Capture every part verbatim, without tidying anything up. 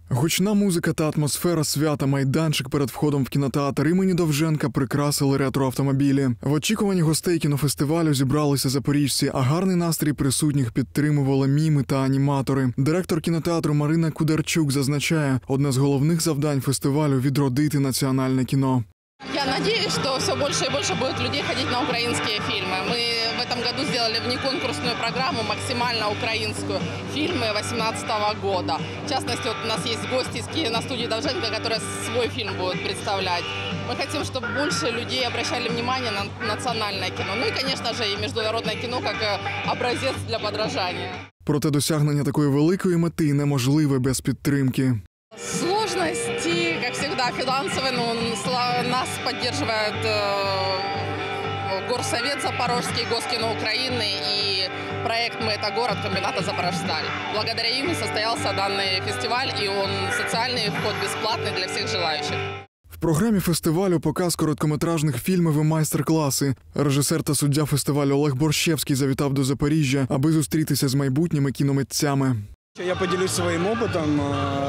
Гучна музика та атмосфера свята, майданчик перед входом в кінотеатр імені Довженка прикрасили ретроавтомобілі. В очікуванні гостей кінофестивалю зібралися запоріжці, а гарний настрій присутніх підтримували міми та аніматори. Директор кінотеатру Марина Кударчук зазначає, одне з головних завдань фестивалю – відродити національне кіно. Я надеюсь, что все больше и больше будет людей ходить на украинские фильмы. Мы в этом году сделали внеконкурсную программу, максимально украинскую, фильмы восемнадцатого года. В частности, вот у нас есть гости из киностудии Довженко, которые свой фильм будут представлять. Мы хотим, чтобы больше людей обращали внимание на национальное кино. Ну и, конечно же, и международное кино как образец для подражания. Проте досягнення такої великої мети неможливе без підтримки. Сложности, как всегда, финансовые, но нас поддерживает э, Горсовет Запорожский, Госкино Украины и проект «Мы – это город» комбината «Запорожсталь». Благодаря им и состоялся данный фестиваль, и он социальный, вход бесплатный для всех желающих. В програмі фестивалю показ короткометражних фільмів і майстер-класи. Режисер та суддя фестивалю Олег Борщевський завітав до Запоріжжя, аби зустрітися з майбутніми кіномитцями. Я поделюсь своим опытом,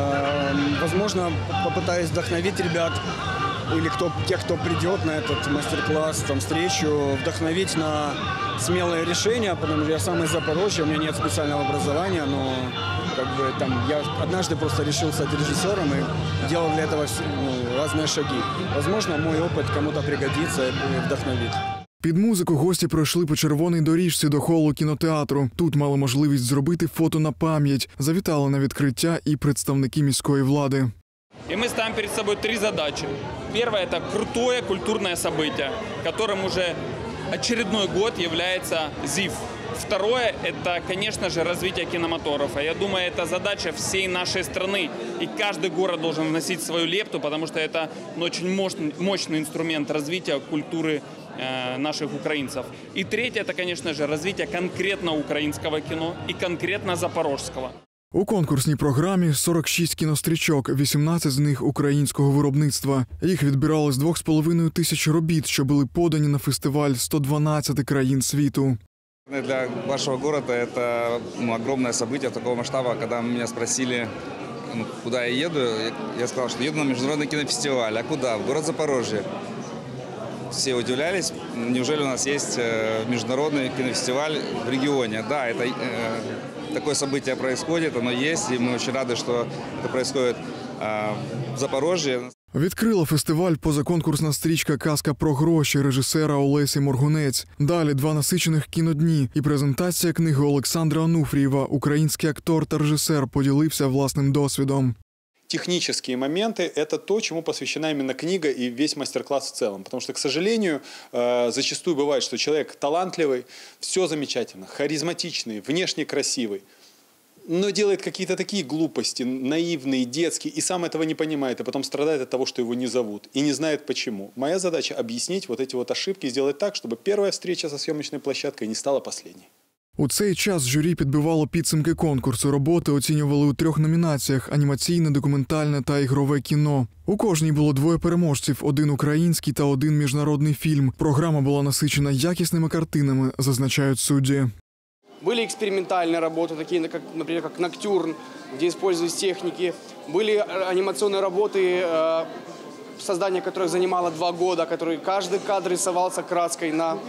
возможно, попытаюсь вдохновить ребят или кто, тех, кто придет на этот мастер-класс, там, встречу, вдохновить на смелые решения, потому что я сам из Запорожья, у меня нет специального образования, но как бы, там, я однажды просто решил стать режиссером и делал для этого ну, разные шаги. Возможно, мой опыт кому-то пригодится и вдохновит. Під музику гості пройшли по червоній доріжці до холу кінотеатру. Тут мали можливість зробити фото на пам'ять. Завітали на відкриття і представники міської влади. И мы ставим перед собой три задачи. Первое – это крутое культурное событие, которым уже очередной год является ЗИФ. Второе – это, конечно же, развитие кинематографа. Я думаю, это задача всей нашей страны. И каждый город должен вносить свою лепту, потому что это ну, очень мощный, мощный инструмент развития культуры э, наших украинцев. И третье – это, конечно же, развитие конкретно украинского кино и конкретно запорожского. У конкурсній програмі сорок шість кінострічок, вісімнадцять з них українського виробництва. Їх відбирали з двох з половиною тисяч робіт, що були подані на фестиваль сто дванадцяти країн світу. Для вашего города это ну, огромное событие такого масштаба. Когда меня спросили, ну, куда я еду, я сказал, что еду на международный кинофестиваль. А куда? В город Запорожье. Все удивлялись, неужели у нас есть международный кинофестиваль в регионе. Да, это, э, такое событие происходит, оно есть, и мы очень рады, что это происходит э, в Запорожье. Відкрила фестиваль позаконкурсна стрічка «Казка про гроші» режисера Олесі Моргунець. Далі два насичених кінодні і презентація книги Олександра Онуфрієва. Український актор та режисер поділився власним досвідом. Технические моменты – это то, чему посвящена именно книга и весь мастер-класс в целом. Потому что, к сожалению, зачастую бывает, что человек талантливый, все замечательно, харизматичный, внешне красивый, но делает какие-то такие глупости, наивные, детские, и сам этого не понимает, и потом страдает от того, что его не зовут, и не знает почему. Моя задача – объяснить вот эти вот ошибки, сделать так, чтобы первая встреча со съемочной площадкой не стала последней. У цей час журі підбивало підсумки конкурсу. Роботи оцінювали у трьох номінаціях – анімаційне, документальне та ігрове кіно. У кожній було двоє переможців – один український та один міжнародний фільм. Програма була насичена якісними картинами, зазначають судді. Были экспериментальные работы, такие, как, например, как «Ноктюрн», где использовались техники. Были анимационные работы, создание которых занимало два года, которые каждый кадр рисовался краской на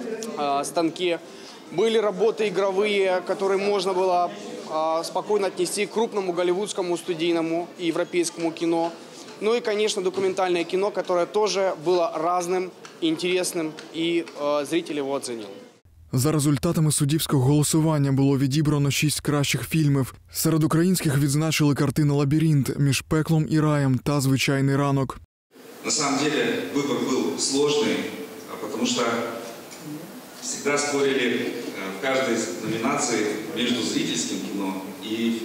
станке. Были работы игровые, которые можно было спокойно отнести к крупному голливудскому, студийному и европейскому кино. Ну и, конечно, документальное кино, которое тоже было разным, интересным, и зритель его оценил. За результатами суддівського голосування було відібрано шість кращих фільмів. Серед українських відзначили картини «Лабіринт», «Між пеклом і раєм» та «Звичайний ранок». На самом деле выбор был сложный, потому что всегда спорили в каждой номинации между зрительским кино и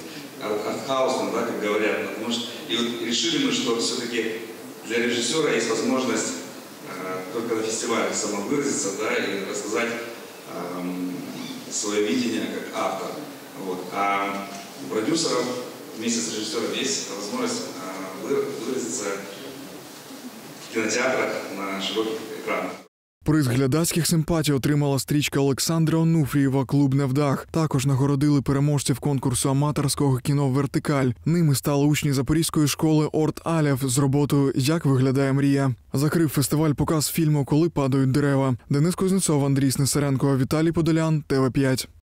артхаусом, да, как говорят. Потому что, и вот решили мы, что все-таки для режиссера есть возможность только на фестивале самовыразиться, да, и рассказать э, свое видение как автор. Вот. А у продюсеров вместе с режиссером есть возможность э, выразиться в кинотеатрах на широких экранах. Приз глядацьких симпатій отримала стрічка Олександра Онуфрієва «Клуб невдах». Також нагородили переможців конкурсу аматорського кіно «Вертикаль». Ними стали учні Запорізької школи Орт Алєв з роботою «Як виглядає мрія». Закрив фестиваль показ фільму «Коли падають дерева». Денис Кузнєцов, Андрій Снесаренко, Віталій Подолян, Т В п'ять.